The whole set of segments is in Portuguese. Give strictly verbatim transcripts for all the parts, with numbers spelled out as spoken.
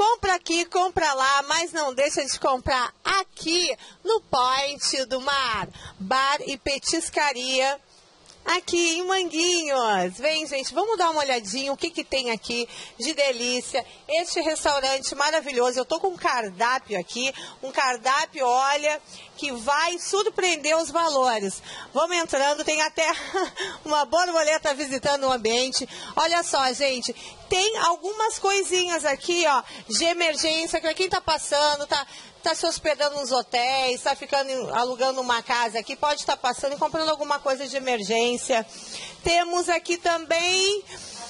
Compra aqui, compra lá, mas não deixa de comprar aqui no Point do Mar, bar e petiscaria. Aqui em Manguinhos. Vem, gente, vamos dar uma olhadinha o que que tem aqui de delícia. Este restaurante maravilhoso. Eu tô com um cardápio aqui, um cardápio, olha, que vai surpreender os valores. Vamos entrando, tem até uma borboleta visitando o ambiente. Olha só, gente, tem algumas coisinhas aqui, ó, de emergência, que quem tá passando, tá... Está se hospedando nos hotéis, está ficando alugando uma casa aqui, pode estar passando e comprando alguma coisa de emergência. Temos aqui também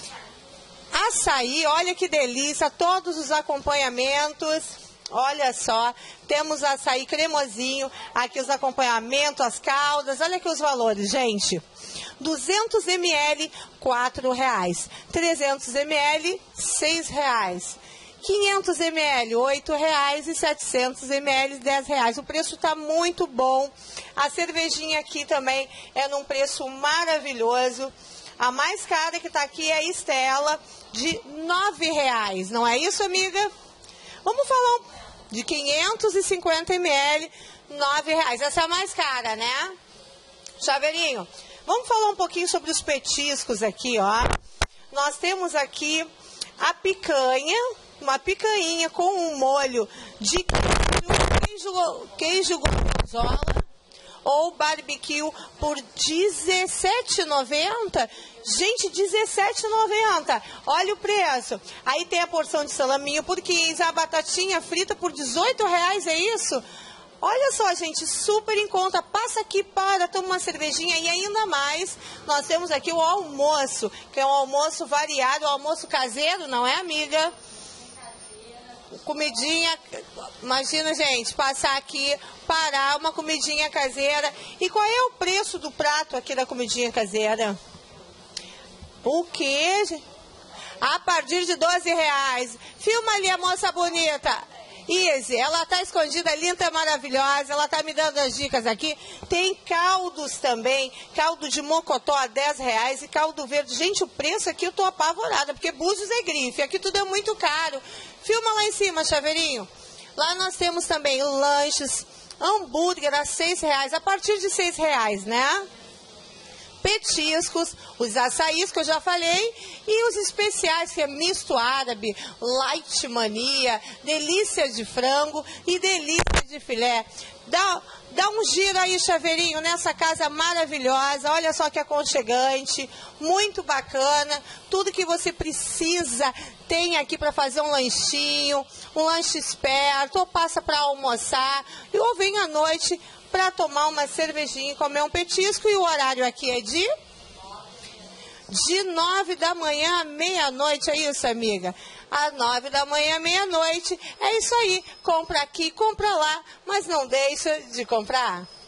açaí, olha que delícia, todos os acompanhamentos. Olha só, temos açaí cremosinho, aqui os acompanhamentos, as caldas, olha aqui os valores, gente. duzentos mililitros, quatro reais. trezentos mililitros, seis reais. quinhentos mililitros, oito reais, e setecentos mililitros, dez reais. O preço está muito bom. A cervejinha aqui também é num preço maravilhoso. A mais cara que está aqui é a Estela, de nove reais. Não é isso, amiga? Vamos falar de quinhentos e cinquenta mililitros, nove reais. Essa é a mais cara, né? Chaveirinho, vamos falar um pouquinho sobre os petiscos aqui, ó. Nós temos aqui a picanha, uma picanha com um molho de queijo, queijo gorgonzola ou barbecue por dezessete reais e noventa centavos. Gente, dezessete reais e noventa centavos. Olha o preço. Aí tem a porção de salaminho por quinze, a batatinha frita por dezoito reais, é isso? Olha só, gente, super em conta. Passa aqui, para, toma uma cervejinha e ainda mais. Nós temos aqui o almoço, que é um almoço variado, um almoço caseiro, não é, amiga? Comidinha, imagina, gente, passar aqui, parar, uma comidinha caseira. E qual é o preço do prato aqui da comidinha caseira? O quê? A partir de doze reais. Filma ali a moça bonita. Izzy, ela tá escondida, linda, maravilhosa, ela tá me dando as dicas aqui. Tem caldos também, caldo de mocotó a dez reais e caldo verde. Gente, o preço aqui eu tô apavorada, porque Búzios é grife, aqui tudo é muito caro. Filma lá em cima, Chaveirinho. Lá nós temos também lanches, hambúrguer a seis reais, a partir de seis reais, né? Petiscos, os açaís que eu já falei, e os especiais, que é misto árabe, light mania, delícia de frango e delícia de filé. Dá, dá um giro aí, Chaveirinho, nessa casa maravilhosa. Olha só que aconchegante, muito bacana. Tudo que você precisa tem aqui para fazer um lanchinho, um lanche esperto, ou passa para almoçar, ou vem à noite para tomar uma cervejinha e comer um petisco. E o horário aqui é de... De nove da manhã à meia-noite, é isso, amiga? Às nove da manhã à meia-noite. É isso aí. Compra aqui, compra lá, mas não deixa de comprar.